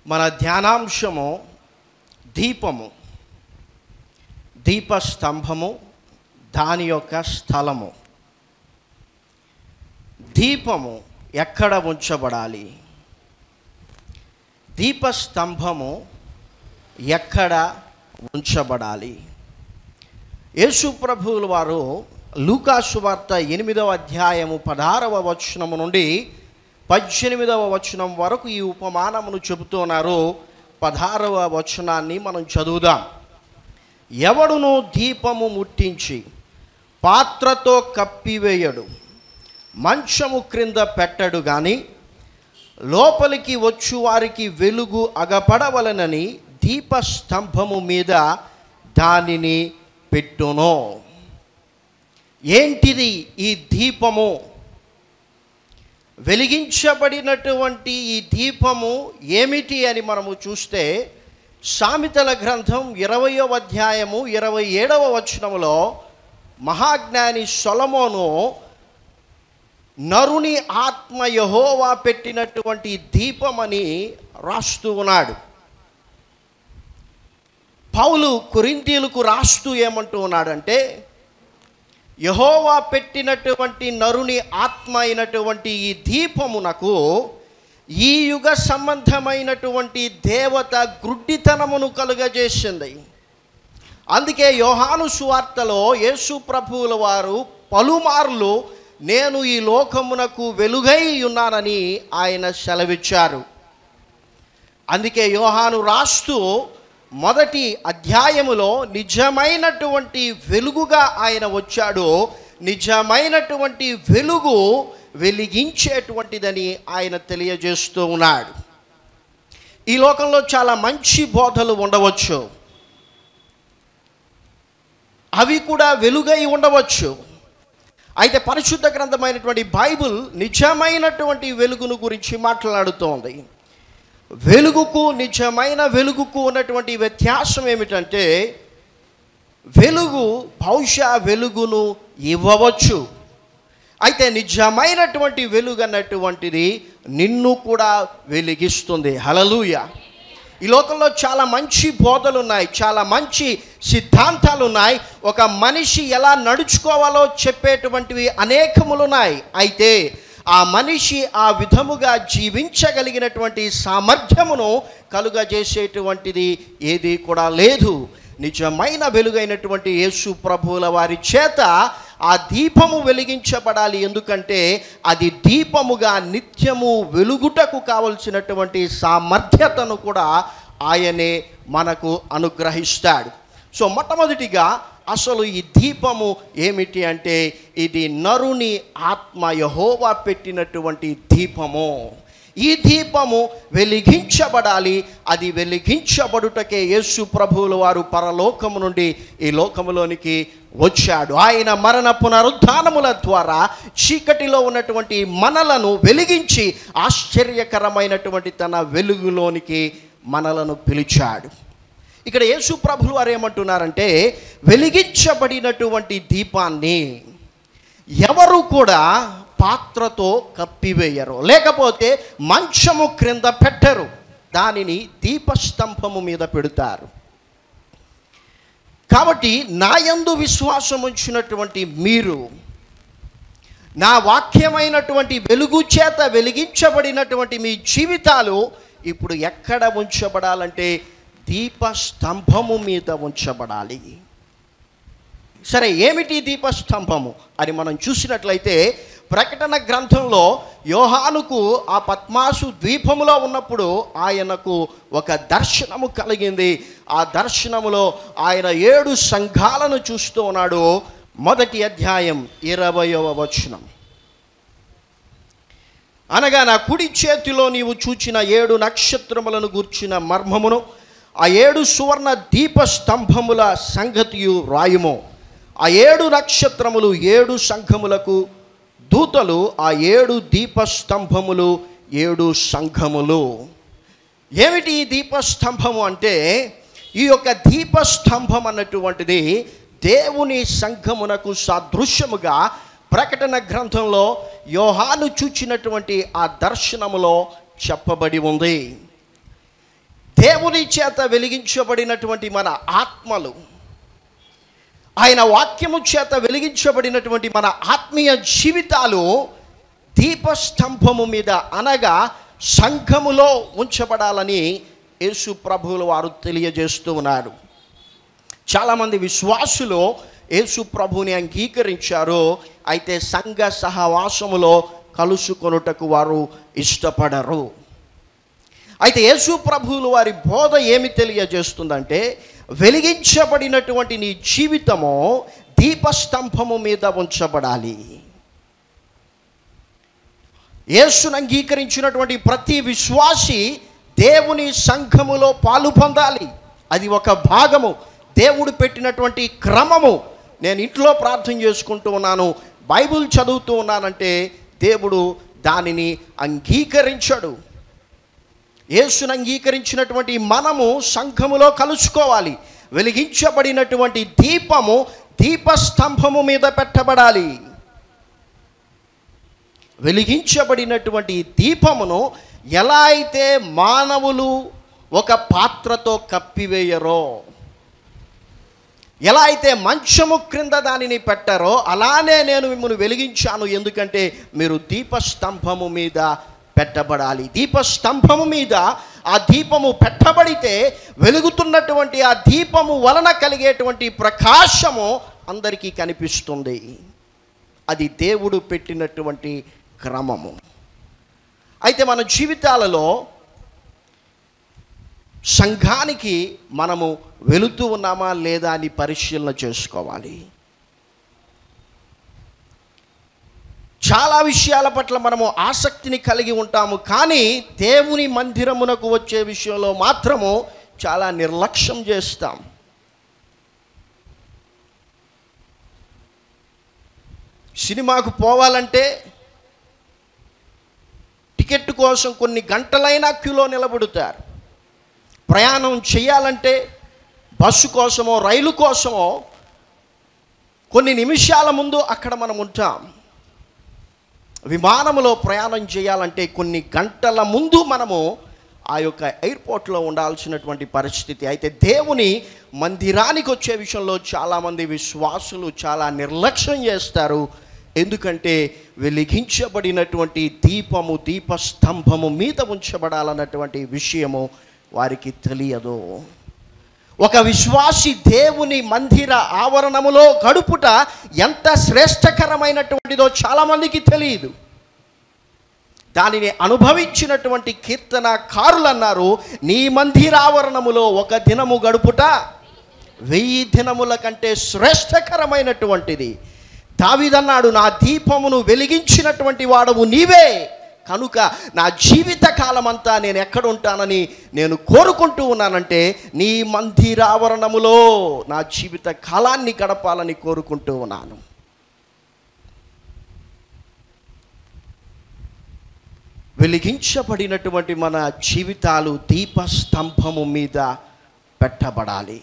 మన ధ్యానాంశము దీపము, దీపస్తంభము, దాని యొక్క స్థలము. దీపము ఎక్కడ ఉంచబడాలి? దీపస్తంభము ఎక్కడ ఉంచబడాలి? యేసు ప్రభువుల వారు లూకా సువార్త 8వ అధ్యాయము 16వ వచనము నుండి 18వ వచనం వరకు ఈ ఉపమానమును చెబుతున్నారు. 16వ వచనాన్ని మనం చదువుదాం. ఎవడును దీపము ముట్టించి పాత్రతో కప్పివేయడు, మంచము క్రింద పెట్టడు గాని లోపలికి వచ్చు వారికి వెలుగు అగపడవలనని దీపస్తంభము మీద దానిని పెట్టును. ఏంటిది ఈ దీపము? వెలిగించబడినటువంటి ఈ దీపము ఏమిటి అని మనము చూస్తే సామెతల గ్రంథం 20వ అధ్యాయము 27వ వచనములో మహాజ్ఞాని సొలొమోను నరుని ఆత్మ యెహోవా పెట్టినటువంటి దీపమని రాస్తూ ఉన్నాడు. పౌలు కొరింథీయులకు రాస్తూ ఏమంటూ ఉన్నాడంటే, యెహోవా పెట్టినటువంటి నరుని ఆత్మ అయినటువంటి ఈ దీపమునకు ఈ యుగ సంబంధమైనటువంటి దేవత గ్రుడ్డితనమును కలుగజేసింది. అందుకే యోహాను సువార్తలో యేసు ప్రభువుల వారు పలుమార్లు నేను ఈ లోకమునకు వెలుగై ఉన్నానని ఆయన సెలవిచ్చారు. అందుకే యోహాను రాస్తూ మొదటి అధ్యాయములో నిజమైనటువంటి వెలుగుగా ఆయన వచ్చాడు, నిజమైనటువంటి వెలుగు వెలిగించేటువంటిదని ఆయన తెలియజేస్తూ ఉన్నాడు. ఈ లోకంలో చాలా మంచి బోధలు ఉండవచ్చు, అవి కూడా వెలుగై ఉండవచ్చు. అయితే పరిశుద్ధ గ్రంథమైనటువంటి బైబిల్ నిజమైనటువంటి వెలుగును గురించి మాట్లాడుతోంది. వెలుగుకు నిజమైన వెలుగుకు ఉన్నటువంటి వ్యత్యాసం ఏమిటంటే, వెలుగు బహుశా వెలుగును ఇవ్వవచ్చు, అయితే నిజమైనటువంటి వెలుగు అన్నటువంటిది నిన్ను కూడా వెలిగిస్తుంది. హల్లెలూయా. ఈ లోకంలో చాలా మంచి బోధలు ఉన్నాయి, చాలా మంచి సిద్ధాంతాలు ఉన్నాయి, ఒక మనిషి ఎలా నడుచుకోవాలో చెప్పేటువంటివి అనేకములు ఉన్నాయి. అయితే ఆ మనిషి ఆ విధముగా జీవించగలిగినటువంటి సామర్థ్యమును కలుగజేసేటువంటిది ఏది కూడా లేదు. నిజమైన వెలుగైనటువంటి యేసు ప్రభువుల వారి చేత ఆ దీపము వెలిగించబడాలి. ఎందుకంటే అది దీపముగా నిత్యము వెలుగుటకు కావలసినటువంటి సామర్థ్యతను కూడా ఆయనే మనకు అనుగ్రహిస్తాడు. సో మొట్టమొదటిగా అసలు ఈ దీపము ఏమిటి అంటే, ఇది నరుని ఆత్మ యెహోవా పెట్టినటువంటి దీపము. ఈ దీపము వెలిగించబడాలి. అది వెలిగించబడుటకే యేసు ప్రభువుల వారు పరలోకము నుండి ఈ లోకములోనికి వచ్చాడు. ఆయన మరణ పునరుద్ధానముల ద్వారా చీకటిలో ఉన్నటువంటి మనలను వెలిగించి ఆశ్చర్యకరమైనటువంటి తన వెలుగులోనికి మనలను పిలిచాడు. ఇక్కడ యేసు ప్రభులు వారు ఏమంటున్నారంటే, వెలిగించబడినటువంటి దీపాన్ని ఎవరు కూడా పాత్రతో కప్పివేయరు, లేకపోతే మంచము క్రింద పెట్టరు, దానిని దీపస్తంభము మీద పెడతారు. కాబట్టి నా యందు విశ్వాసం ఉంచినటువంటి మీరు, నా వాక్యమైనటువంటి వెలుగు చేత వెలిగించబడినటువంటి మీ జీవితాలు ఇప్పుడు ఎక్కడ ఉంచబడాలంటే దీపస్తంభము మీద ఉంచబడాలి. సరే, ఏమిటి దీపస్తంభము అని మనం చూసినట్లయితే, ప్రకటన గ్రంథంలో యోహానుకు ఆ పద్మాసు ద్వీపములో ఉన్నప్పుడు ఆయనకు ఒక దర్శనము కలిగింది. ఆ దర్శనములో ఆయన 7 సంఘాలను చూస్తూ ఉన్నాడు. మొదటి అధ్యాయం 20వ వచనం, అనగా నా కుడి చేతిలో నీవు చూచిన 7 నక్షత్రములను గూర్చిన మర్మమును, ఆ 7 సువర్ణ దీపస్తంభముల సంగతియు రాయుము. ఆ 7 నక్షత్రములు 7 సంఘములకు దూతలు, ఆ 7 దీపస్తంభములు 7 సంఘములు. ఏమిటి ఈ దీపస్తంభము అంటే, ఈ యొక్క దీపస్తంభం అన్నటువంటిది దేవుని సంఘమునకు సాదృశ్యముగా ప్రకటన గ్రంథంలో యోహాను చూచినటువంటి ఆ దర్శనములో చెప్పబడి ఉంది. దేవుని చేత వెలిగించబడినటువంటి మన ఆత్మలు, ఆయన వాక్యము చేత వెలిగించబడినటువంటి మన ఆత్మీయ జీవితాలు దీపస్తంభము మీద అనగా సంఘములో ఉంచబడాలని యేసు ప్రభువుల వారు తెలియజేస్తూ ఉన్నారు. చాలామంది విశ్వాసులు యేసు ప్రభువుని అంగీకరించారు, అయితే సంఘ సహవాసములో కలుసుకొనుటకు వారు ఇష్టపడరు. అయితే యేసు ప్రభువులు వారి బోధ ఏమి తెలియజేస్తుందంటే, వెలిగించబడినటువంటి నీ జీవితము దీపస్తంభము మీద ఉంచబడాలి. యేసును అంగీకరించినటువంటి ప్రతి విశ్వాసి దేవుని సంఘములో పాలు పొందాలి. అది ఒక భాగము, దేవుడు పెట్టినటువంటి క్రమము. నేను ఇంట్లో ప్రార్థన చేసుకుంటూ ఉన్నాను, బైబిల్ చదువుతూ ఉన్నానంటే దేవుడు దానిని అంగీకరించడు. యేసును అంగీకరించినటువంటి మనము సంఘములో కలుసుకోవాలి. వెలిగించబడినటువంటి దీపము దీపస్తంభము మీద పెట్టబడాలి. వెలిగించబడినటువంటి దీపమును ఎలా అయితే మానవులు ఒక పాత్రతో కప్పివేయరో, ఎలా అయితే మంచము క్రింద దానిని పెట్టారో, అలానే నేను మిమ్మల్ని వెలిగించాను, ఎందుకంటే మీరు దీపస్తంభము మీద పెట్టబడాలి. దీపస్తంభము మీద ఆ దీపము పెట్టబడితే వెలుగుతున్నటువంటి ఆ దీపము వలన కలిగేటువంటి ప్రకాశము అందరికీ కనిపిస్తుంది. అది దేవుడు పెట్టినటువంటి క్రమము. అయితే మన జీవితాలలో సంఘానికి మనము వెళుతూ ఉన్నామా లేదా అని పరిశీలన చేసుకోవాలి. చాలా విషయాల పట్ల మనము ఆసక్తిని కలిగి ఉంటాము, కానీ దేవుని మందిరమునకు వచ్చే విషయంలో మాత్రము చాలా నిర్లక్ష్యం చేస్తాం. సినిమాకు పోవాలంటే టికెట్ కోసం కొన్ని గంటలైనా క్యూలో నిలబడుతారు. ప్రయాణం చేయాలంటే బస్సు కోసమో రైలు కోసమో కొన్ని నిమిషాల ముందు అక్కడ మనం ఉంటాం. విమానంలో ప్రయాణం చేయాలంటే కొన్ని గంటల ముందు మనము ఆ యొక్క ఎయిర్పోర్ట్లో ఉండాల్సినటువంటి పరిస్థితి. అయితే దేవుని మందిరానికి వచ్చే విషయంలో చాలామంది విశ్వాసులు చాలా నిర్లక్ష్యం చేస్తారు. ఎందుకంటే వెలిగించబడినటువంటి దీపము దీపస్తంభము మీద ఉంచబడాలన్నటువంటి విషయము వారికి తెలియదు. ఒక విశ్వాసి దేవుని మందిర ఆవరణములో గడుపుట ఎంత శ్రేష్టకరమైనటువంటిదో చాలామందికి తెలియదు. దానిని అనుభవించినటువంటి కీర్తనకారులు అన్నారు, నీ మందిరావరణములో ఒక దినము గడుపుట 1000 దినముల కంటే శ్రేష్టకరమైనటువంటిది. దావీదన్నాడు, నా దీపమును వెలిగించినటువంటి వాడవు నీవే, కనుక నా జీవిత కాలమంతా నేను ఎక్కడ ఉంటానని నేను కోరుకుంటూ ఉన్నానంటే నీ మందిరావరణములో నా జీవిత కాలాన్ని గడపాలని కోరుకుంటూ ఉన్నాను. వెలిగించబడినటువంటి మన జీవితాలు దీపస్తంభము మీద పెట్టబడాలి.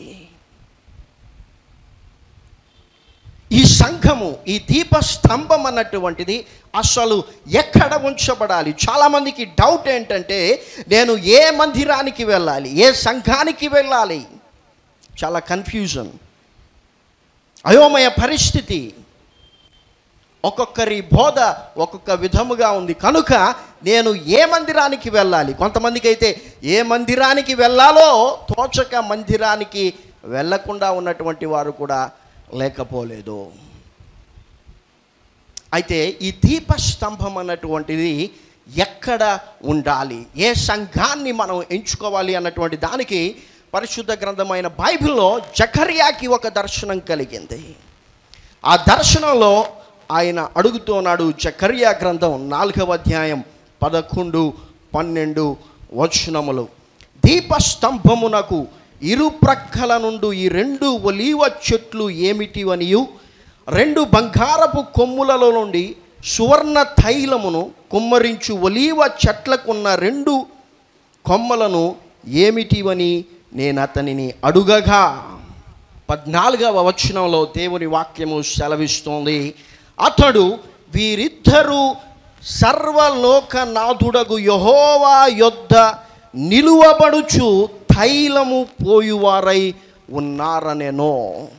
ఈ సంఘము, ఈ దీపస్తంభం అన్నటువంటిది అసలు ఎక్కడ ఉంచబడాలి? చాలామందికి డౌట్ ఏంటంటే, నేను ఏ మందిరానికి వెళ్ళాలి, ఏ సంఘానికి వెళ్ళాలి? చాలా కన్ఫ్యూజన్, అయోమయ పరిస్థితి. ఒక్కొక్కరి బోధ ఒక్కొక్క విధముగా ఉంది. కనుక నేను ఏ మందిరానికి వెళ్ళాలి? కొంతమందికి అయితే ఏ మందిరానికి వెళ్ళాలో తోచక మందిరానికి వెళ్ళకుండా ఉన్నటువంటి వారు కూడా లేకపోలేదు. అయితే ఈ దీపస్తంభం అన్నటువంటిది ఎక్కడ ఉండాలి, ఏ సంఘాన్ని మనం ఎంచుకోవాలి అన్నటువంటి దానికి పరిశుద్ధ గ్రంథమైన బైబిల్లో జకర్యాకి ఒక దర్శనం కలిగింది. ఆ దర్శనంలో ఆయన అడుగుతున్నాడు. జకర్యా గ్రంథం 4వ అధ్యాయం 11, 12 వచనములు. దీపస్తంభమునకు ఇరు ప్రక్కల నుండి ఈ 2 ఒలీవ చెట్లు ఏమిటివనియు, 2 బంగారపు కొమ్ములలో నుండి సువర్ణ తైలమును కుమ్మరించు ఒలీవ చెట్లకున్న 2 కొమ్మలను ఏమిటివని నేను అతనిని అడుగగా, 14వ వచనంలో దేవుని వాక్యము సెలవిస్తోంది, అతడు వీరిద్దరూ సర్వలోకనాథుడగు యెహోవా యొద్ద నిలువబడుచు తైలము పోయువారై ఉన్నారనేనో.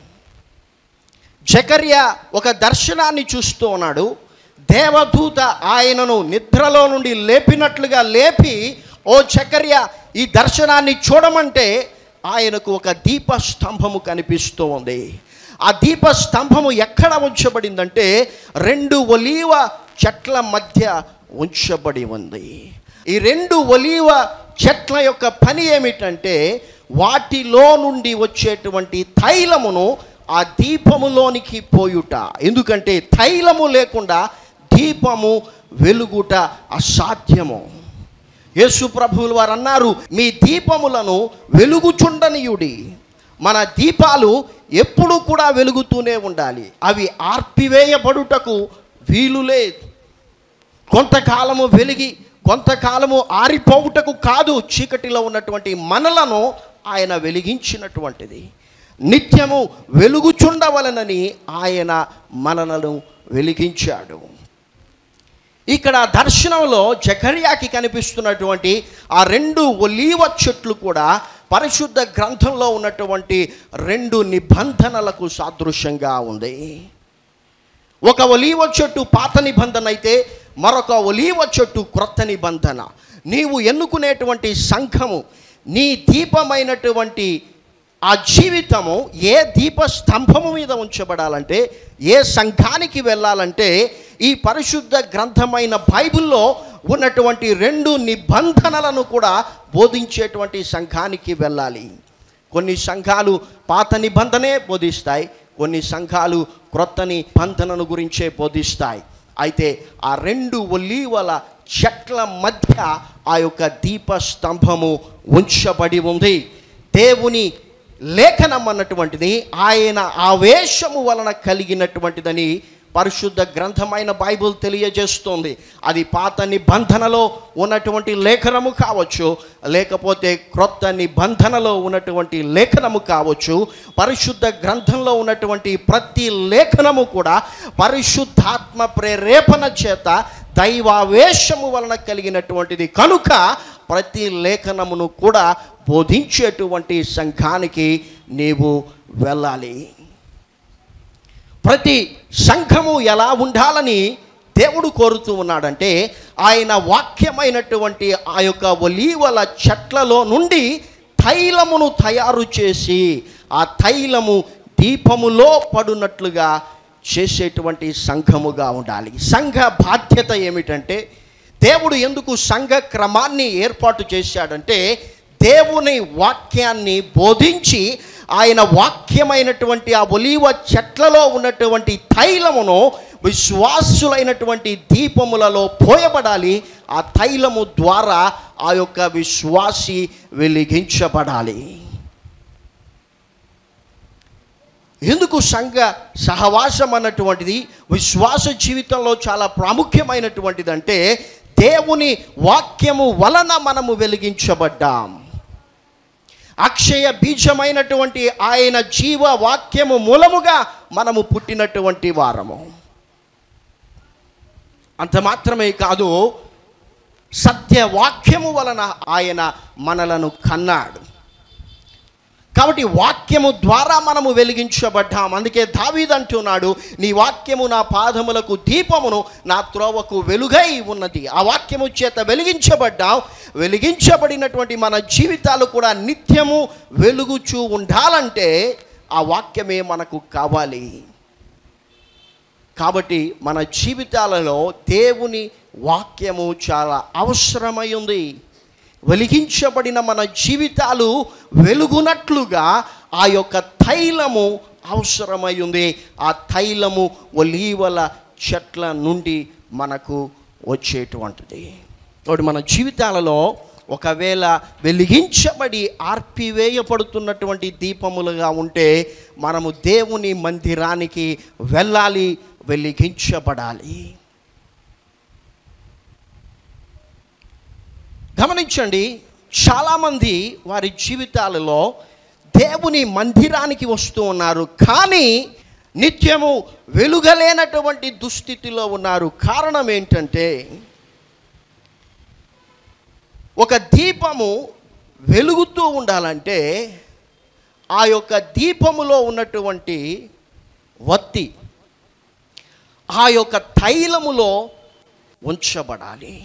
జకర్యా ఒక దర్శనాన్ని చూస్తూ ఉన్నాడు. దేవదూత ఆయనను నిద్రలో నుండి లేపినట్లుగా లేపి, ఓ జకర్యా ఈ దర్శనాన్ని చూడమంటే ఆయనకు ఒక దీపస్తంభము కనిపిస్తూ ఉంది. ఆ దీపస్తంభము ఎక్కడ ఉంచబడిందంటే 2 ఒలీవ చెట్ల మధ్య ఉంచబడి ఉంది. ఈ 2 ఒలీవ చెట్ల యొక్క పని ఏమిటంటే వాటిలో నుండి వచ్చేటువంటి తైలమును ఆ దీపములోనికి పోయుట. ఎందుకంటే తైలము లేకుండా దీపము వెలుగుట అసాధ్యము. యేసు ప్రభువులు వారు అన్నారు, మీ దీపములను వెలుగుచుండనీయుడి. మన దీపాలు ఎప్పుడు కూడా వెలుగుతూనే ఉండాలి. అవి ఆర్పివేయబడుటకు వీలు లేదు. కొంతకాలము వెలిగి కొంతకాలము ఆరిపోవుటకు కాదు. చీకటిలో ఉన్నటువంటి మనలను ఆయన వెలిగించినటువంటిది. నిత్యము వెలుగుచుండవలనని ఆయన మనలను వెలిగించాడు. ఇక్కడ దర్శనంలో జకర్యాకి కనిపిస్తున్నటువంటి ఆ 2 ఒలీవ చెట్లు కూడా పరిశుద్ధ గ్రంథంలో ఉన్నటువంటి 2 నిబంధనలకు సాదృశ్యంగా ఉంది. ఒక ఒలీవ చెట్టు పాత నిబంధన అయితే మరొక ఒలీవ చెట్టు క్రొత్త నిబంధన. నీవు ఎన్నుకునేటువంటి సంఘము, నీ దీపమైనటువంటి ఆ జీవితము ఏ దీపస్తంభము మీద ఉంచబడాలంటే, ఏ సంఘానికి వెళ్ళాలంటే ఈ పరిశుద్ధ గ్రంథమైన బైబిల్లో ఉన్నటువంటి 2 నిబంధనలను కూడా బోధించేటువంటి సంఘానికి వెళ్ళాలి. కొన్ని సంఘాలు పాత నిబంధనే బోధిస్తాయి, కొన్ని సంఘాలు క్రొత్త నిబంధనను గురించే బోధిస్తాయి. అయితే ఆ 2 ఒలీవల చెట్ల మధ్య ఆ యొక్క దీపస్తంభము ఉంచబడి ఉంది. దేవుని లేఖనం అన్నటువంటిది ఆయన ఆవేశము వలన కలిగినటువంటిదని పరిశుద్ధ గ్రంథమైన బైబిల్ తెలియజేస్తుంది. అది పాత నిబంధనలో ఉన్నటువంటి లేఖనము కావచ్చు, లేకపోతే క్రొత్త నిబంధనలో ఉన్నటువంటి లేఖనము కావచ్చు. పరిశుద్ధ గ్రంథంలో ఉన్నటువంటి ప్రతి లేఖనము కూడా పరిశుద్ధాత్మ ప్రేరేపణ చేత దైవావేశము వలన కలిగినటువంటిది కనుక ప్రతి లేఖనమును కూడా బోధించేటువంటి సంఘానికి నీవు వెళ్ళాలి. ప్రతి సంఘము ఎలా ఉండాలని దేవుడు కోరుతూ ఉన్నాడంటే ఆయన వాక్యమైనటువంటి ఆ యొక్క ఒలీవల చెట్లలో నుండి తైలమును తయారు చేసి ఆ తైలము దీపములో పడునట్లుగా చేసేటువంటి సంఘముగా ఉండాలి. సంఘ బాధ్యత ఏమిటంటే, దేవుడు ఎందుకు సంఘ క్రమాన్ని ఏర్పాటు చేశాడంటే దేవుని వాక్యాన్ని బోధించి ఆయన వాక్యమైనటువంటి ఆ ఒలీవ చెట్లలో ఉన్నటువంటి తైలమును విశ్వాసులైనటువంటి దీపములలో పోయబడాలి. ఆ తైలము ద్వారా ఆ యొక్క విశ్వాసి వెలిగించబడాలి. ఎందుకు సంఘ సహవాసం అన్నటువంటిది విశ్వాస జీవితంలో చాలా ప్రాముఖ్యమైనటువంటిది అంటే దేవుని వాక్యము వలన మనము వెలిగించబడ్డాం. అక్షయ బీజమైనటువంటి ఆయన జీవ వాక్యము మూలముగా మనము పుట్టినటువంటి వారము. అంత మాత్రమే కాదు, సత్యవాక్యము వలన ఆయన మనలను కన్నాడు. కాబట్టి వాక్యము ద్వారా మనము వెలిగించబడ్డాం. అందుకే దావీదు అంటున్నాడు, నీ వాక్యము నా పాదములకు దీపమును, నా త్రోవకు వెలుగై ఉన్నది. ఆ వాక్యము చేత వెలిగించబడ్డాం. వెలిగించబడినటువంటి మన జీవితాలు కూడా నిత్యము వెలుగుచూ ఉండాలంటే ఆ వాక్యమే మనకు కావాలి. కాబట్టి మన జీవితాలలో దేవుని వాక్యము చాలా అవసరమై ఉంది. వెలిగించబడిన మన జీవితాలు వెలుగునట్లుగా ఆ యొక్క తైలము అవసరమై ఉంది. ఆ తైలము ఒలీవల చెట్ల నుండి మనకు వచ్చేటువంటిది. కాబట్టి మన జీవితాలలో ఒకవేళ వెలిగించబడి ఆర్పివేయబడుతున్నటువంటి దీపములుగా ఉంటే మనము దేవుని మందిరానికి వెళ్ళాలి, వెలిగించబడాలి. గమనించండి, చాలామంది వారి జీవితాలలో దేవుని మందిరానికి వస్తూ ఉన్నారు, కానీ నిత్యము వెలుగలేనటువంటి దుస్థితిలో ఉన్నారు. కారణం ఏంటంటే, ఒక దీపము వెలుగుతూ ఉండాలంటే ఆ యొక్క దీపములో ఉన్నటువంటి వత్తి ఆ యొక్క తైలములో ఉంచబడాలి.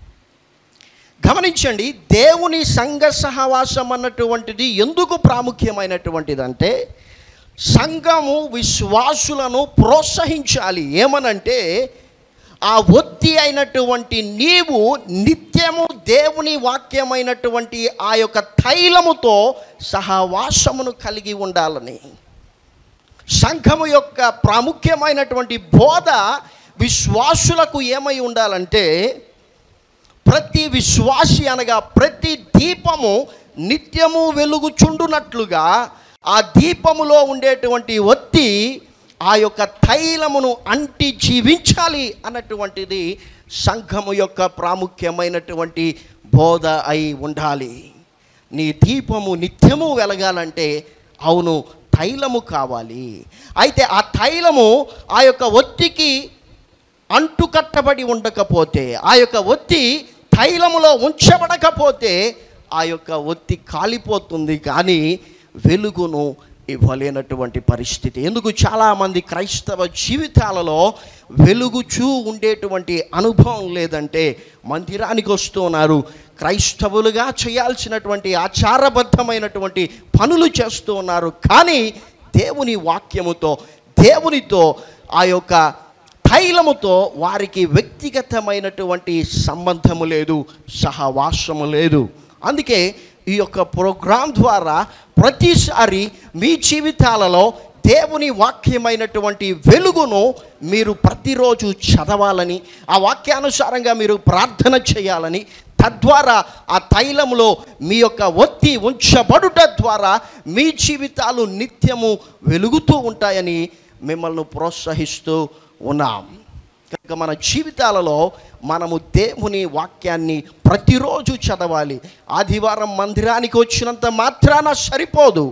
గమనించండి, దేవుని సంఘ సహవాసం అన్నటువంటిది ఎందుకు ప్రాముఖ్యమైనటువంటిదంటే సంఘము విశ్వాసులను ప్రోత్సహించాలి. ఏమనంటే ఆ ఒత్తి అయినటువంటి నీవు నిత్యము దేవుని వాక్యమైనటువంటి ఆ యొక్క తైలముతో సహవాసమును కలిగి ఉండాలని. సంఘము యొక్క ప్రాముఖ్యమైనటువంటి బోధ విశ్వాసులకు ఏమై ఉండాలంటే ప్రతి విశ్వాసి అనగా ప్రతి దీపము నిత్యము వెలుగుచుండునట్లుగా ఆ దీపములో ఉండేటువంటి ఒత్తి ఆ యొక్క తైలమును అంటి జీవించాలి అన్నటువంటిది సంఘము యొక్క ప్రాముఖ్యమైనటువంటి బోధ అయి ఉండాలి. నీ దీపము నిత్యము వెలగాలంటే అవును తైలము కావాలి. అయితే ఆ తైలము ఆ యొక్క ఒత్తికి అంటుకట్టబడి ఉండకపోతే, ఆ యొక్క ఒత్తి తైలములో ఉంచబడకపోతే ఆ యొక్క ఒత్తి కాలిపోతుంది, కానీ వెలుగును ఇవ్వలేనటువంటి పరిస్థితి. ఎందుకు చాలామంది క్రైస్తవ జీవితాలలో వెలుగుచూ ఉండేటువంటి అనుభవం లేదంటే మందిరానికి వస్తూ ఉన్నారు, క్రైస్తవులుగా చేయాల్సినటువంటి ఆచారబద్ధమైనటువంటి పనులు చేస్తూ ఉన్నారు, కానీ దేవుని వాక్యముతో దేవునితో ఆ యొక్క తైలముతో వారికి వ్యక్తిగతమైనటువంటి సంబంధము లేదు, సహవాసము లేదు. అందుకే ఈ యొక్క ప్రోగ్రాం ద్వారా ప్రతిసారి మీ జీవితాలలో దేవుని వాక్యమైనటువంటి వెలుగును మీరు ప్రతిరోజు చదవాలని, ఆ వాక్యానుసారంగా మీరు ప్రార్థన చేయాలని, తద్వారా ఆ తైలంలో మీ యొక్క ఒత్తి ఉంచబడుట ద్వారా మీ జీవితాలు నిత్యము వెలుగుతూ ఉంటాయని మిమ్మల్ని ప్రోత్సహిస్తూ ఉన్నాం. కనుక మన జీవితాలలో మనము దేవుని వాక్యాన్ని ప్రతిరోజు చదవాలి. ఆదివారం మందిరానికి వచ్చినంత మాత్రాన సరిపోదు,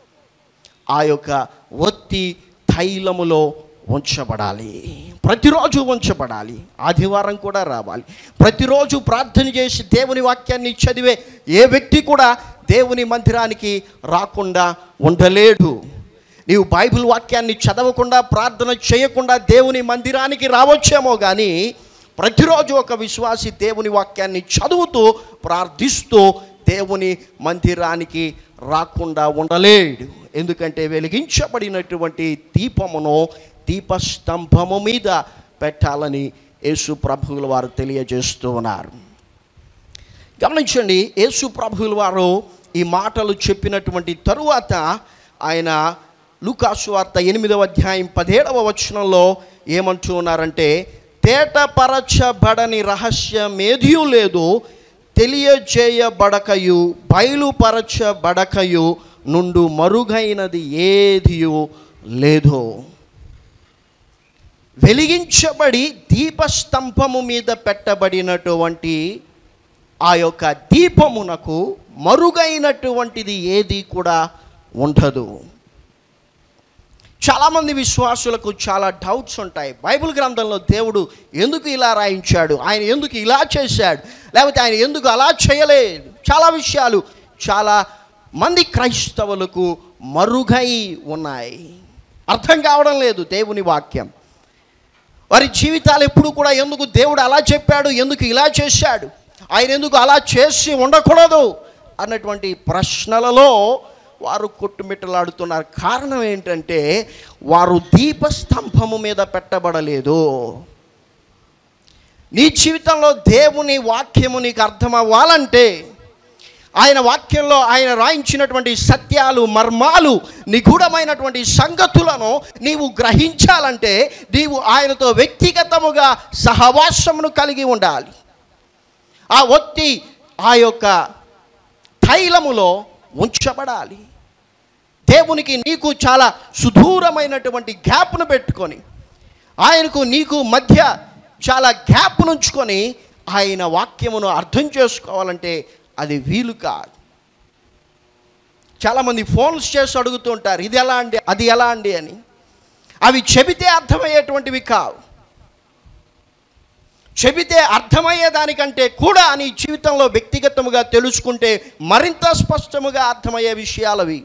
ఆ యొక్క ఒత్తి తైలములో ఉంచబడాలి, ప్రతిరోజు ఉంచబడాలి. ఆదివారం కూడా రావాలి. ప్రతిరోజు ప్రార్థన చేసి దేవుని వాక్యాన్ని చదివే ఏ వ్యక్తి కూడా దేవుని మందిరానికి రాకుండా ఉండలేడు. నీవు బైబిల్ వాక్యాన్ని చదవకుండా ప్రార్థన చేయకుండా దేవుని మందిరానికి రావచ్చేమో, కానీ ప్రతిరోజు ఒక విశ్వాసి దేవుని వాక్యాన్ని చదువుతూ ప్రార్థిస్తూ దేవుని మందిరానికి రాకుండా ఉండలేడు. ఎందుకంటే వెలిగించబడినటువంటి దీపమును దీపస్తంభము మీద పెట్టాలని యేసు ప్రభువుల వారు తెలియజేస్తూ ఉన్నారు. గమనించండి, యేసు ప్రభువుల వారు ఈ మాటలు చెప్పినటువంటి తరువాత ఆయన లూకాసు వార్త 8వ అధ్యాయం 17వ వచనంలో ఏమంటూ ఉన్నారంటే, తేటపరచబడని రహస్యమేదియూ లేదు, తెలియజేయబడకయు బయలుపరచబడకయు నుండు మరుగైనది ఏదియూ లేదు. వెలిగించబడి దీపస్తంభము మీద పెట్టబడినటువంటి ఆ యొక్క దీపమునకు మరుగైనటువంటిది ఏది కూడా ఉండదు. చాలామంది విశ్వాసులకు చాలా డౌట్స్ ఉంటాయి. బైబిల్ గ్రంథంలో దేవుడు ఎందుకు ఇలా రాయించాడు, ఆయన ఎందుకు ఇలా చేశాడు, లేకపోతే ఆయన ఎందుకు అలా చేయలేదు. చాలా విషయాలు చాలా మంది క్రైస్తవులకు మరుగై ఉన్నాయి, అర్థం కావడం లేదు దేవుని వాక్యం. వారి జీవితాలు ఎప్పుడు కూడా ఎందుకు దేవుడు అలా చెప్పాడు, ఎందుకు ఇలా చేశాడు, ఆయన ఎందుకు అలా చేసి ఉండకూడదు అన్నటువంటి ప్రశ్నలలో వారు కొట్టుమిట్టలాడుతున్నారు. కారణం ఏంటంటే వారు దీపస్తంభము మీద పెట్టబడలేదు. నీ జీవితంలో దేవుని వాక్యము నీకు అర్థం అవ్వాలంటే, ఆయన వాక్యంలో ఆయన రాయించినటువంటి సత్యాలు, మర్మాలు, నిగూఢమైనటువంటి సంగతులను నీవు గ్రహించాలంటే నీవు ఆయనతో వ్యక్తిగతముగా సహవాసమును కలిగి ఉండాలి. ఆ ఒత్తి ఆ యొక్క తైలములో ఉంచబడాలి. దేవునికి నీకు చాలా సుదూరమైనటువంటి గ్యాప్ను పెట్టుకొని, ఆయనకు నీకు మధ్య చాలా గ్యాప్ను ఉంచుకొని ఆయన వాక్యమును అర్థం చేసుకోవాలంటే అది వీలు కాదు. చాలామంది ఫోన్స్ చేసి అడుగుతూ ఉంటారు, ఇది ఎలా అండి, అది ఎలా అండి అని. అవి చెబితే అర్థమయ్యేటువంటివి కావు. చెబితే అర్థమయ్యేదానికంటే కూడా నీ జీవితంలో వ్యక్తిగతముగా తెలుసుకుంటే మరింత స్పష్టముగా అర్థమయ్యే విషయాలవి.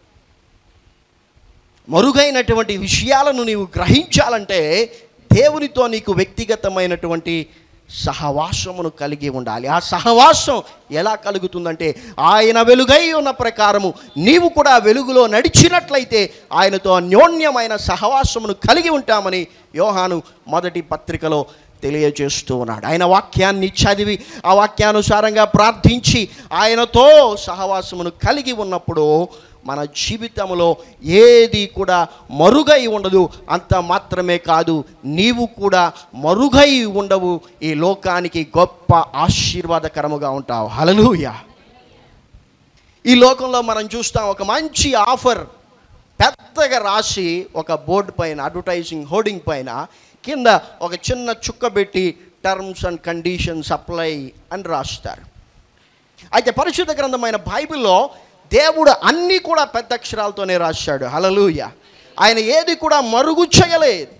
మరుగైనటువంటి విషయాలను నీవు గ్రహించాలంటే దేవునితో నీకు వ్యక్తిగతమైనటువంటి సహవాసమును కలిగి ఉండాలి. ఆ సహవాసం ఎలా కలుగుతుందంటే ఆయన వెలుగై ఉన్న ప్రకారము నీవు కూడా వెలుగులో నడిచినట్లయితే ఆయనతో అన్యోన్యమైన సహవాసమును కలిగి ఉంటామని యోహాను మొదటి పత్రికలో తెలియజేస్తూ ఉన్నాడు. ఆయన వాక్యాన్ని చదివి ఆ వాక్యానుసారంగా ప్రార్థించి ఆయనతో సహవాసమును కలిగి ఉన్నప్పుడు మన జీవితంలో ఏది కూడా మరుగై ఉండదు. అంత మాత్రమే కాదు, నీవు కూడా మరుగై ఉండవు. ఈ లోకానికి గొప్ప ఆశీర్వాదకరముగా ఉంటావు. హల్లెలూయా. ఈ లోకంలో మనం చూస్తాం, ఒక మంచి ఆఫర్ పెద్దగా రాసి ఒక బోర్డు పైన, అడ్వర్టైజింగ్ హోర్డింగ్ పైన కింద ఒక చిన్న చుక్క పెట్టి టర్మ్స్ అండ్ కండిషన్స్ అప్లై అని రాస్తారు. అయితే పరిశుద్ధ గ్రంథమైన బైబిల్లో దేవుడు అన్నీ కూడా పెద్ద అక్షరాలతోనే రాశాడు. హల్లెలూయా. ఆయన ఏది కూడా మరుగు చేయలేదు.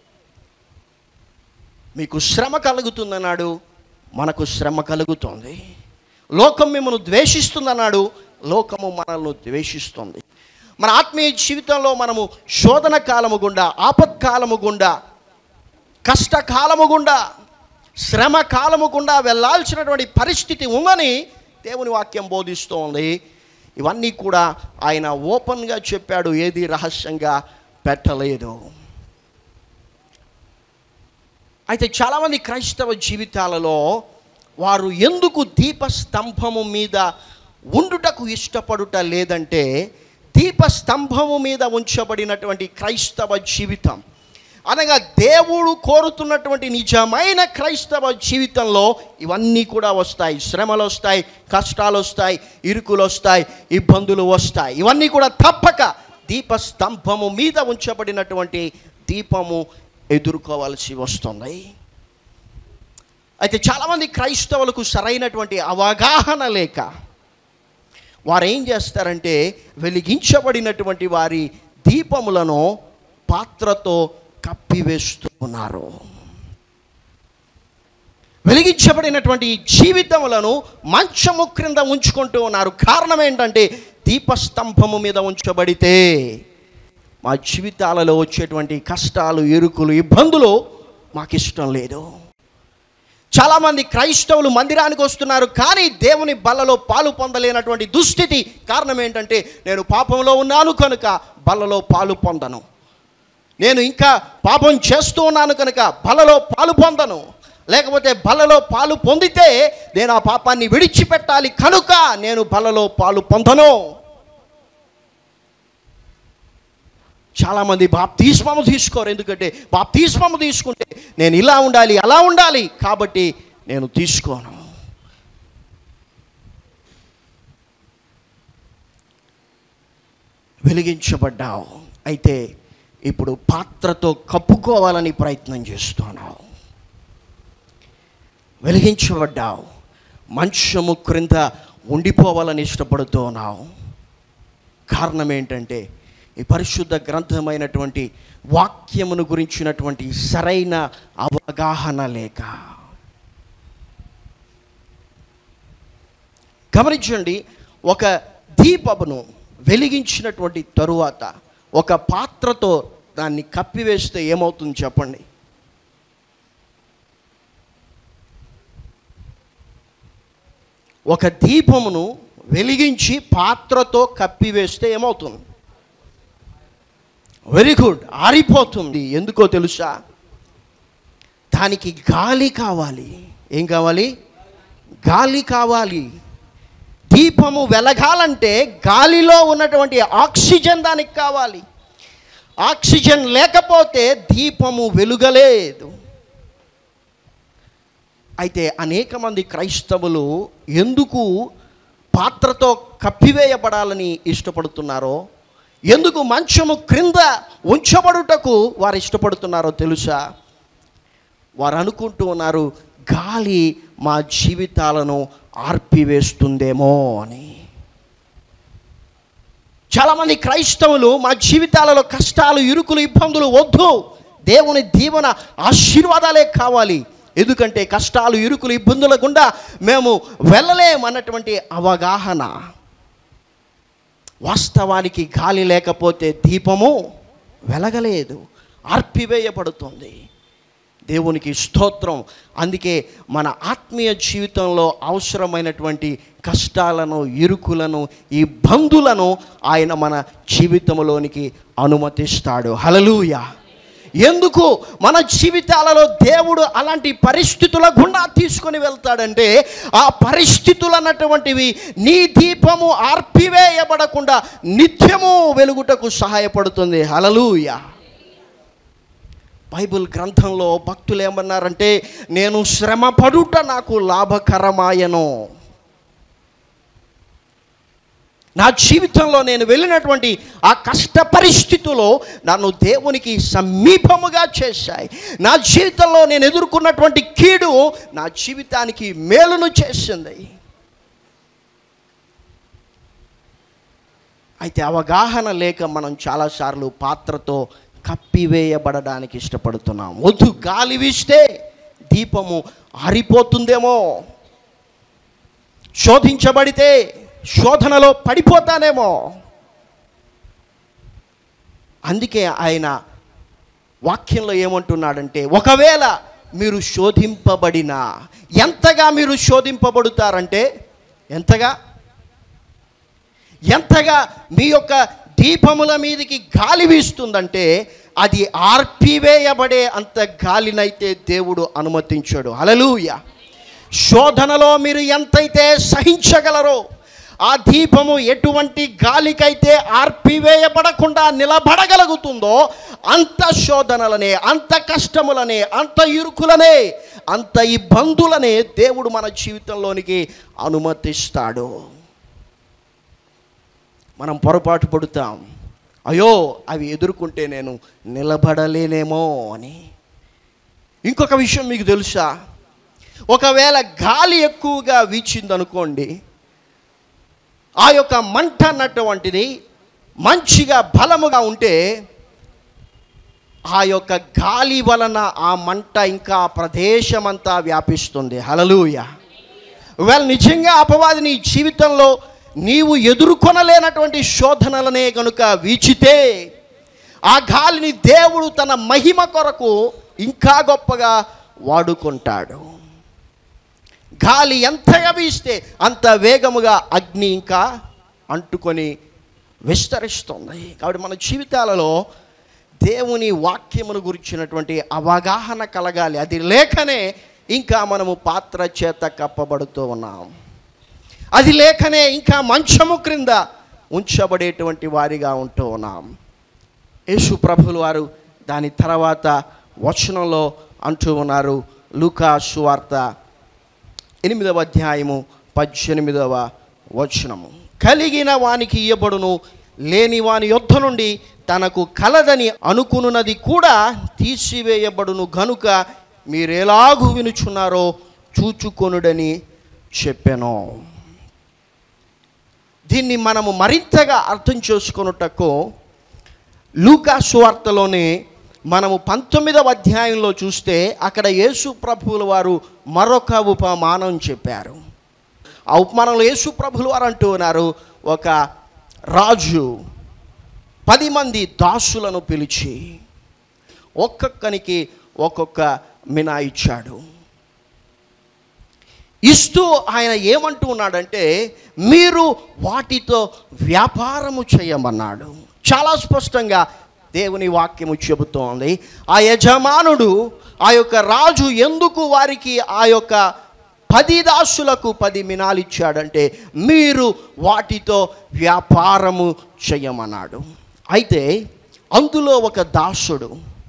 మీకు శ్రమ కలుగుతుందన్నాడు, మనకు శ్రమ కలుగుతుంది. లోకం మిమ్మల్ని ద్వేషిస్తుందన్నాడు, లోకము మనల్ని ద్వేషిస్తుంది. మన ఆత్మీయ జీవితంలో మనము శోధన కాలము గుండా, ఆపత్కాలము గుండా, కష్టకాలము గుండా, శ్రమ కాలము గుండా వెళ్ళాల్సినటువంటి పరిస్థితి ఉందని దేవుని వాక్యం బోధిస్తూ ఉంది. ఇవన్నీ కూడా ఆయన ఓపెన్గా చెప్పాడు, ఏది రహస్యంగా పెట్టలేదు. అయితే చాలామంది క్రైస్తవ జీవితాలలో వారు ఎందుకు దీపస్తంభము మీద ఉండుటకు ఇష్టపడుట లేదంటే, దీపస్తంభము మీద ఉంచబడినటువంటి క్రైస్తవ జీవితం అనగా దేవుడు కోరుతున్నటువంటి నిజమైన క్రైస్తవ జీవితంలో ఇవన్నీ కూడా వస్తాయి. శ్రమలు వస్తాయి, కష్టాలు వస్తాయి, ఇరుకులు వస్తాయి, ఇబ్బందులు వస్తాయి. ఇవన్నీ కూడా తప్పక దీపస్తంభము మీద ఉంచబడినటువంటి దీపము ఎదుర్కోవాల్సి వస్తుంది. అయితే చాలామంది క్రైస్తవులకు సరైనటువంటి అవగాహన లేక వారు ఏం చేస్తారంటే, వెలిగించబడినటువంటి వారి దీపములను పాత్రతో కప్పివేస్తూ ఉన్నారు. వెలిగించబడినటువంటి జీవితములను మంచము క్రింద ఉంచుకుంటూ ఉన్నారు. కారణం ఏంటంటే, దీపస్తంభము మీద ఉంచబడితే మా జీవితాలలో వచ్చేటువంటి కష్టాలు, ఇరుకులు, ఇబ్బందులు మాకు ఇష్టం లేదు. చాలామంది క్రైస్తవులు మందిరానికి వస్తున్నారు, కానీ దేవుని బల్లలో పాలు పొందలేనటువంటి దుస్థితి. కారణం ఏంటంటే, నేను పాపంలో ఉన్నాను కనుక బల్లలో పాలు పొందను, నేను ఇంకా పాపం చేస్తూ ఉన్నాను కనుక బల్లలో పాలు పొందను, లేకపోతే బల్లలో పాలు పొందితే నేను ఆ పాపాన్ని విడిచిపెట్టాలి కనుక నేను బల్లలో పాలు పొందను. చాలామంది బాప్తిస్మము తీసుకోరు. ఎందుకంటే బాప్తిస్మము తీసుకుంటే నేను ఇలా ఉండాలి, అలా ఉండాలి, కాబట్టి నేను తీసుకోను. వెలిగించబడ్డావు, అయితే ఇప్పుడు పాత్రతో కప్పుకోవాలని ప్రయత్నం చేస్తున్నావు. వెలిగించబడ్డావు, మంచము క్రింద ఉండిపోవాలని ఇష్టపడుతున్నావు. కారణం ఏంటంటే, ఈ పరిశుద్ధ గ్రంథమైనటువంటి వాక్యమును గురించినటువంటి సరైన అవగాహన లేక. గమనించండి, ఒక దీపమును వెలిగించినటువంటి తరువాత ఒక పాత్రతో దాన్ని కప్పివేస్తే ఏమవుతుంది చెప్పండి? ఒక దీపమును వెలిగించి పాత్రతో కప్పివేస్తే ఏమవుతుంది? వెరీ గుడ్, ఆరిపోతుంది. ఎందుకో తెలుసా? దానికి గాలి కావాలి. ఏం కావాలి? గాలి కావాలి. దీపము వెలగాలంటే గాలిలో ఉన్నటువంటి ఆక్సిజన్ దానికి కావాలి. ఆక్సిజన్ లేకపోతే దీపము వెలుగలేదు. అయితే అనేక మంది క్రైస్తవులు ఎందుకు పాత్రతో కప్పివేయబడాలని ఇష్టపడుతున్నారో, ఎందుకు మంచము క్రింద ఉంచబడుటకు వారు ఇష్టపడుతున్నారో తెలుసా? వారు అనుకుంటూ ఉన్నారు, గాలి మా జీవితాలను ఆర్పివేస్తుందేమో అని. చాలామంది క్రైస్తవులు మా జీవితాలలో కష్టాలు, ఇరుకులు, ఇబ్బందులు వద్దు, దేవుని దీవెన, ఆశీర్వాదాలే కావాలి, ఎందుకంటే కష్టాలు, ఇరుకులు, ఇబ్బందుల గుండా మేము వెళ్ళలేమన్నటువంటి అవగాహన. వాస్తవానికి గాలి లేకపోతే దీపము వెలగలేదు, ఆర్పివేయబడుతుంది. దేవునికి స్తోత్రం. అందుకే మన ఆత్మీయ జీవితంలో అవసరమైనటువంటి కష్టాలను, ఇరుకులను, ఈ బంధులను ఆయన మన జీవితంలోనికి అనుమతిస్తాడు. హల్లెలూయా. ఎందుకు మన జీవితాలలో దేవుడు అలాంటి పరిస్థితుల గుండా తీసుకొని వెళ్తాడంటే, ఆ పరిస్థితులు అన్నటువంటివి నీ దీపము ఆర్పివేయబడకుండా నిత్యము వెలుగుటకు సహాయపడుతుంది. హల్లెలూయా. బైబిల్ గ్రంథంలో భక్తులు ఏమన్నారంటే, నేను శ్రమ పడుట నాకు లాభకరమాయను. నా జీవితంలో నేను వెళ్ళినటువంటి ఆ కష్ట పరిస్థితుల్లో నన్ను దేవునికి సమీపముగా చేశాయి. నా జీవితంలో నేను ఎదుర్కొన్నటువంటి కీడు నా జీవితానికి మేలును చేసింది. అయితే అవగాహన లేక మనం చాలాసార్లు పాత్రతో కప్పివేయబడడానికి ఇష్టపడుతున్నాం. వద్దు, గాలి వీస్తే దీపము ఆరిపోతుందేమో, శోధించబడితే శోధనలో పడిపోతానేమో. అందుకే ఆయన వాక్యంలో ఏమంటున్నాడంటే, ఒకవేళ మీరు శోధింపబడినా, ఎంతగా మీరు శోధింపబడుతారంటే, ఎంతగా మీ యొక్క దీపముల మీదకి గాలి వీస్తుందంటే, అది ఆర్పివేయబడే అంత గాలినైతే దేవుడు అనుమతించాడు. హల్లెలూయా. శోధనలో మీరు ఎంతైతే సహించగలరో, ఆ దీపము ఎటువంటి గాలికైతే ఆర్పివేయబడకుండా నిలబడగలుగుతుందో, అంత శోధనలనే, అంత కష్టములనే, అంత ఇరుకులనే, అంత ఇబ్బందులనే దేవుడు మన జీవితంలోనికి అనుమతిస్తాడు. మనం పొరపాటు పడుతాం, అయ్యో అవి ఎదుర్కొంటే నేను నిలబడలేనేమో అని. ఇంకొక విషయం మీకు తెలుసా? ఒకవేళ గాలి ఎక్కువగా వీచిందనుకోండి, ఆ యొక్క మంట అన్నటువంటిది మంచిగా బలముగా ఉంటే, ఆ యొక్క గాలి వలన ఆ మంట ఇంకా ప్రదేశమంతా వ్యాపిస్తుంది. హల్లెలూయా. నిజంగా అపవాది నీ జీవితంలో నీవు ఎదుర్కొనలేనటువంటి శోధనలనే కనుక వీచితే, ఆ గాలిని దేవుడు తన మహిమ కొరకు ఇంకా గొప్పగా వాడుకుంటాడు. గాలి ఎంతగా వీస్తే అంత వేగముగా అగ్ని ఇంకా అంటుకొని విస్తరిస్తుంది. కాబట్టి మన జీవితాలలో దేవుని వాక్యమును గురించినటువంటి అవగాహన కలగాలి. అది లేకనే ఇంకా మనము పాత్ర చేత కప్పబడుతూ ఉన్నాం. అది లేకనే ఇంకా మంచము క్రింద ఉంచబడేటువంటి వారిగా ఉంటూ ఉన్నాం. యేసు ప్రభువుల వారు దాని తర్వాత వచనంలో అంటూ ఉన్నారు. లూకా సువార్త 8వ అధ్యాయము 18వ వచనము, కలిగిన వానికి ఇయ్యబడును, లేని వాని యొద్ద నుండి తనకు కలదని అనుకున్నది కూడా తీసివేయబడును గనుక మీరెలాగు వినుచున్నారో చూచుకొనుడని చెప్పెను. దీన్ని మనము మరింతగా అర్థం చేసుకొనుటకు లూకా సువార్తలోనే మనము 19వ అధ్యాయంలో చూస్తే, అక్కడ యేసు ప్రభువుల వారు మరొక ఉపమానం చెప్పారు. ఆ ఉపమానంలో యేసు ప్రభువుల వారు అంటూ ఉన్నారు, ఒక రాజు 10 మంది దాసులను పిలిచి ఒక్కొక్కనికి ఒక్కొక్క మినా ఇచ్చాడు. ఇస్తూ ఆయన ఏమంటూ ఉన్నాడంటే, మీరు వాటితో వ్యాపారము చేయమన్నాడు. చాలా స్పష్టంగా దేవుని వాక్యము చెబుతోంది. ఆ యజమానుడు, ఆ యొక్క రాజు ఎందుకు వారికి ఆ యొక్క 10 దాసులకు 10 మినాలు ఇచ్చాడంటే, మీరు వాటితో వ్యాపారము చేయమన్నాడు. అయితే అందులో ఒక దాసుడు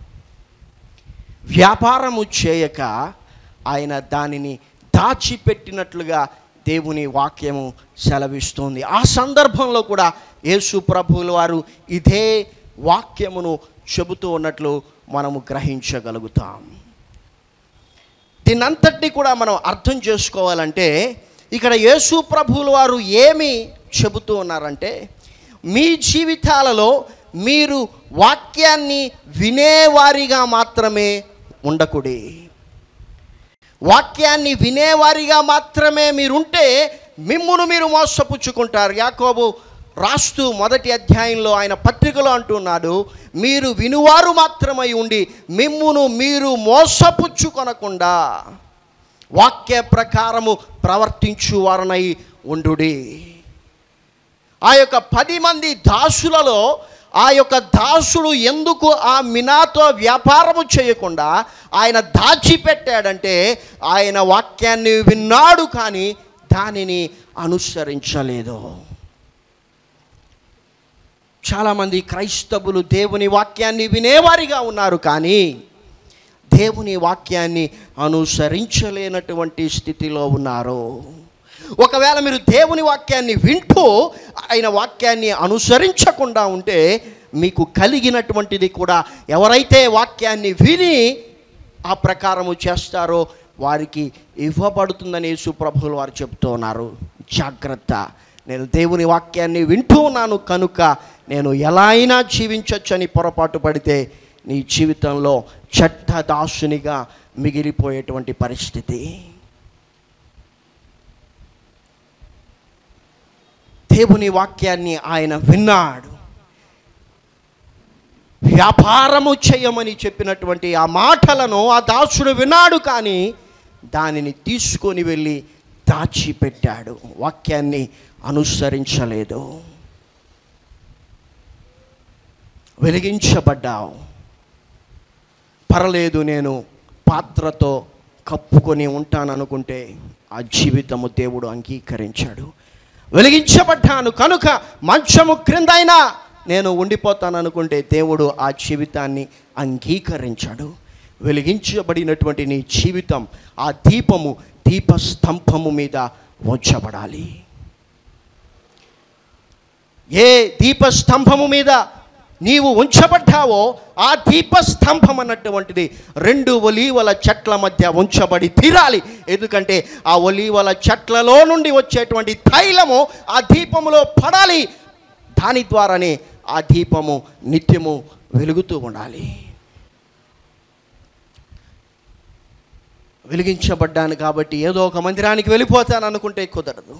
వ్యాపారము చేయక ఆయన దానిని దాచిపెట్టినట్లుగా దేవుని వాక్యము సెలవిస్తుంది. ఆ సందర్భంలో కూడా యేసు ప్రభువుల వారు ఇదే వాక్యమును చెబుతూ ఉన్నట్లు మనము గ్రహించగలుగుతాం. దీనంతటినీ కూడా మనం అర్థం చేసుకోవాలంటే, ఇక్కడ యేసు ప్రభువుల వారు ఏమి చెబుతూ ఉన్నారంటే, మీ జీవితాలలో మీరు వాక్యాన్ని వినేవారిగా మాత్రమే ఉండకుడి. వాక్యాన్ని వినేవారిగా మాత్రమే మీరుంటే మిమ్మును మీరు మోసపుచ్చుకుంటారు. యాకోబు రాస్తూ మొదటి అధ్యాయంలో ఆయన పత్రికలో అంటున్నాడు, మీరు వినువారు మాత్రమై ఉండి మిమ్మును మీరు మోసపుచ్చుకొనకుండా వాక్య ప్రకారము ప్రవర్తించువారనై ఉండుడి. ఆ యొక్క 10 మంది దాసులలో ఆ యొక్క దాసుడు ఎందుకు ఆ మినాతో వ్యాపారము చేయకుండా ఆయన దాచిపెట్టాడంటే, ఆయన వాక్యాన్ని విన్నాడు కానీ దానిని అనుసరించలేదు. చాలామంది క్రైస్తవులు దేవుని వాక్యాన్ని వినేవారిగా ఉన్నారు కానీ దేవుని వాక్యాన్ని అనుసరించలేనటువంటి స్థితిలో ఉన్నారు. ఒకవేళ మీరు దేవుని వాక్యాన్ని వింటూ ఆయన వాక్యాన్ని అనుసరించకుండా ఉంటే మీకు కలిగినటువంటిది కూడా, ఎవరైతే వాక్యాన్ని విని ఆ ప్రకారము చేస్తారో వారికి ఇవ్వబడుతుందని యేసు ప్రభువులు వారు చెప్తూ ఉన్నారు. జాగ్రత్త, నేను దేవుని వాక్యాన్ని వింటూ ఉన్నాను కనుక నేను ఎలా అయినా జీవించవచ్చని పొరపాటు పడితే నీ జీవితంలో చెడ్డదాసునిగా మిగిలిపోయేటువంటి పరిస్థితి. దేవుని వాక్యాన్ని ఆయన విన్నాడు. వ్యాపారము చేయమని చెప్పినటువంటి ఆ మాటలను ఆ దాసుడు విన్నాడు కానీ దానిని తీసుకొని వెళ్ళి దాచిపెట్టాడు, వాక్యాన్ని అనుసరించలేదు. వెలిగించబడ్డావు, పర్లేదు నేను పాత్రతో కప్పుకొని ఉంటాననుకుంటే ఆ జీవితము దేవుడు అంగీకరించాడు. వెలిగించబడ్డాను కనుక మంచము క్రిందైనా నేను ఉండిపోతాననుకుంటే దేవుడు ఆ జీవితాన్ని అంగీకరించాడు. వెలిగించబడినటువంటి నీ జీవితం ఆ దీపస్తంభము మీద ఉంచబడాలి. ఏ దీపస్తంభము మీద నీవు ఉంచబడ్డావో ఆ దీపస్తంభం అన్నటువంటిది 2 ఒలీవల చెట్ల మధ్య ఉంచబడి తీరాలి. ఎందుకంటే ఆ ఒలీవల చెట్లలో నుండి వచ్చేటువంటి తైలము ఆ దీపములో పడాలి. దాని ద్వారానే ఆ దీపము నిత్యము వెలుగుతూ ఉండాలి. వెలిగించబడ్డాను కాబట్టి ఏదో ఒక మందిరానికి వెళ్ళిపోతాను అనుకుంటే కుదరదు.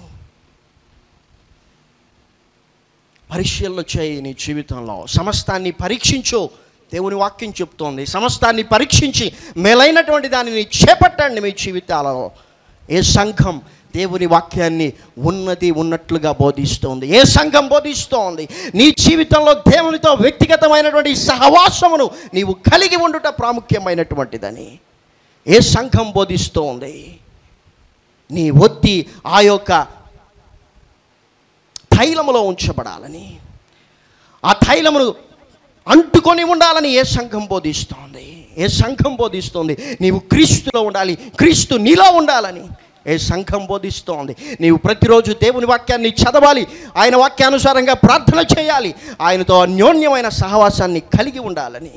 పరిశీలన చేయి నీ జీవితంలో, సమస్తాన్ని పరీక్షించు. దేవుని వాక్యం చెప్తోంది, సమస్తాన్ని పరీక్షించి మేలైనటువంటి దానిని చేపట్టండి మీ జీవితాలలో. ఏ సంఘం దేవుని వాక్యాన్ని ఉన్నట్లుగా బోధిస్తోంది? ఏ సంఘం బోధిస్తోంది? నీ జీవితంలో దేవునితో వ్యక్తిగతమైనటువంటి సహవాసమును నీవు కలిగి ఉండుట ప్రాముఖ్యమైనటువంటిదని ఏ సంఘం బోధిస్తోంది? నీ ఒత్తి ఆ యొక్క తైలములో ఉంచబడాలని, ఆ తైలమును అంటుకొని ఉండాలని ఏ సంఘం బోధిస్తోంది? ఏ సంఘం బోధిస్తోంది? నీవు క్రీస్తులో ఉండాలి, క్రీస్తు నీలో ఉండాలని ఏ సంఘం బోధిస్తోంది? నీవు ప్రతిరోజు దేవుని వాక్యాన్ని చదవాలి, ఆయన వాక్యానుసారంగా ప్రార్థన చేయాలి, ఆయనతో అన్యోన్యమైన సహవాసాన్ని కలిగి ఉండాలని.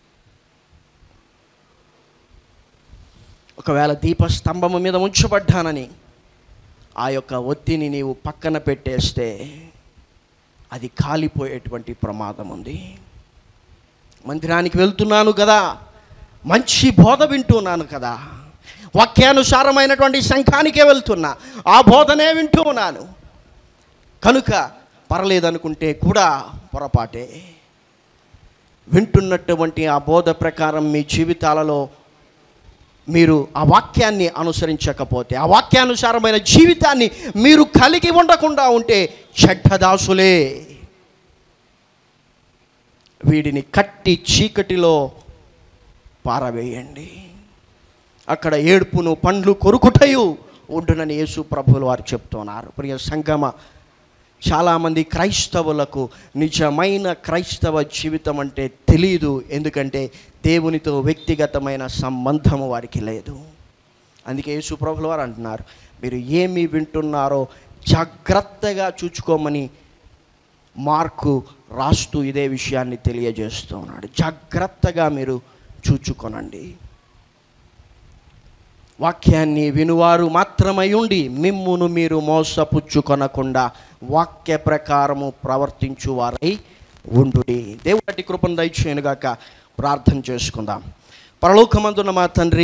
ఒకవేళ దీపస్తంభము మీద ఉంచబడ్డానని ఆ యొక్క ఒత్తిని నీవు పక్కన పెట్టేస్తే అది కాలిపోయేటువంటి ప్రమాదం ఉంది. మందిరానికి వెళ్తున్నాను కదా, మంచి బోధ వింటున్నాను కదా, వాక్యానుసారమైనటువంటి సంఘానికే వెళ్తున్నా, ఆ బోధనే వింటూ ఉన్నాను కనుక పర్లేదనుకుంటే కూడా పొరపాటే. వింటున్నటువంటి ఆ బోధ ప్రకారం మీ జీవితాలలో మీరు ఆ వాక్యాన్ని అనుసరించకపోతే, ఆ వాక్యానుసారమైన జీవితాన్ని మీరు కలిగి ఉండకుండా ఉంటే చెడ్డదాసులే. వీడిని కట్టి చీకటిలో పారవేయండి, అక్కడ ఏడుపును పండ్లు కొరుకుటయు ఉండునని యేసు ప్రభువులు వారు చెప్తున్నారు. ప్రియ సంగమ, చాలామంది క్రైస్తవులకు నిజమైన క్రైస్తవ జీవితం అంటే తెలియదు. ఎందుకంటే దేవునితో వ్యక్తిగతమైన సంబంధము వారికి లేదు. అందుకే యేసు ప్రభువులు వారు అంటున్నారు, మీరు ఏమి వింటున్నారో జాగ్రత్తగా చూచుకోమని మార్కు రాస్తూ ఇదే విషయాన్ని తెలియజేస్తూ ఉన్నాడు. జాగ్రత్తగా మీరు చూచుకొనండి. వాక్యాన్ని వినువారు మాత్రమై ఉండి మిమ్మును మీరు మోసపుచ్చుకొనకుండా వాక్య ప్రకారము ప్రవర్తించువారై ఉండుడి. దేవుడి కృపను దయచేయునుగాక. ప్రార్థన చేసుకుందాం. పరలోకమందున్న మా తండ్రి,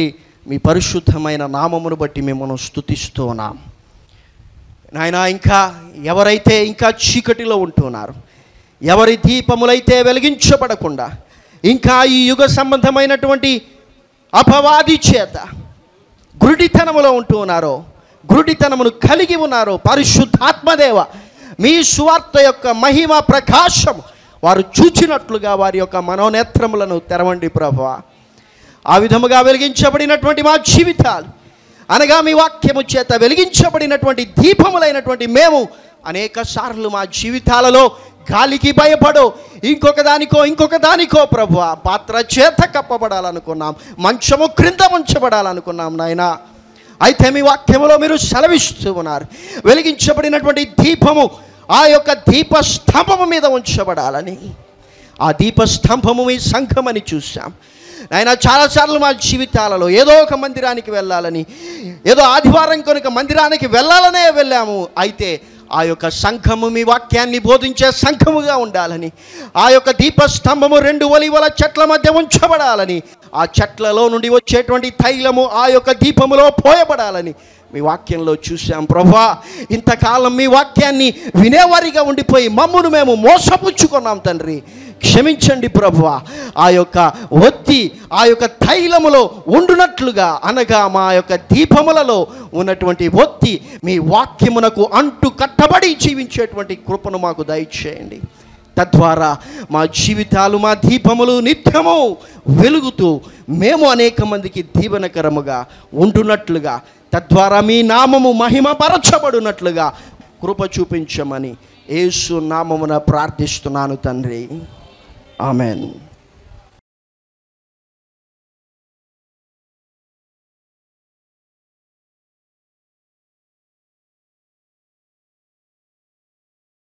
మీ పరిశుద్ధమైన నామమును బట్టి మిమ్మల్ని స్తుతిస్తూ ఉన్నాం నాయనా. ఇంకా ఎవరైతే ఇంకా చీకటిలో ఉంటున్నారు, ఎవరి దీపములైతే వెలిగించబడకుండా ఇంకా ఈ యుగ సంబంధమైనటువంటి అపవాది చేత గురుడితనములో ఉంటూ ఉన్నారో, గురుడితనమును కలిగి ఉన్నారో, పరిశుద్ధాత్మదేవ మీ సువార్త యొక్క మహిమ ప్రకాశం వారు చూచినట్లుగా వారి యొక్క మనోనేత్రములను తెరవండి ప్రభువా. ఆ విధముగా వెలిగించబడినటువంటి మా జీవితాలు అనగా మీ వాక్యము చేత వెలిగించబడినటువంటి దీపములైనటువంటి మేము అనేక సార్లు మా జీవితాలలో గాలికి భయపడో ఇంకొక దానికో ప్రభువా పాత్ర చేత కప్పబడాలనుకున్నాం, మంచము క్రింద ఉంచబడాలనుకున్నాం నాయనా. అయితే మీ వాక్యములో మీరు సెలవిస్తూ ఉన్నారు, వెలిగించబడినటువంటి దీపము ఆ యొక్క దీపస్తంభము మీద ఉంచబడాలని. ఆ దీపస్తంభము మీ సంఘమని చూసాం ఆయన. చాలాసార్లు మా జీవితాలలో ఏదో ఒక మందిరానికి వెళ్ళాలని, ఏదో ఆదివారం కనుక మందిరానికి వెళ్ళాలనే వెళ్ళాము. అయితే ఆ యొక్క సంఘము మీ వాక్యాన్ని బోధించే సంఘముగా ఉండాలని, ఆ యొక్క దీపస్తంభము 2 ఒలీవల చెట్ల మధ్య ఉంచబడాలని, ఆ చెట్లలో నుండి వచ్చేటువంటి తైలము ఆ యొక్క దీపములో పోయబడాలని మీ వాక్యంలో చూసాం ప్రభువా. ఇంతకాలం మీ వాక్యాన్ని వినేవారిగా ఉండిపోయి మమ్మును మేము మోసపుచ్చుకున్నాం తండ్రి, క్షమించండి ప్రభువా. ఆ యొక్క ఒత్తి ఆ యొక్క తైలములో ఉండునట్లుగా అనగా మా యొక్క దీపములలో ఉన్నటువంటి ఒత్తి మీ వాక్యమునకు అంటు కట్టబడి జీవించేటువంటి కృపను మాకు దయచేయండి. తద్వారా మా జీవితాలు, మా దీపములు నిత్యము వెలుగుతూ మేము అనేక మందికి దీవెనకరముగా ఉంటున్నట్లుగా, తద్వారా మీ నామము మహిమపరచబడినట్లుగా కృప చూపించమని యేసు నామమున ప్రార్థిస్తున్నాను తండ్రి. ఆమెన్.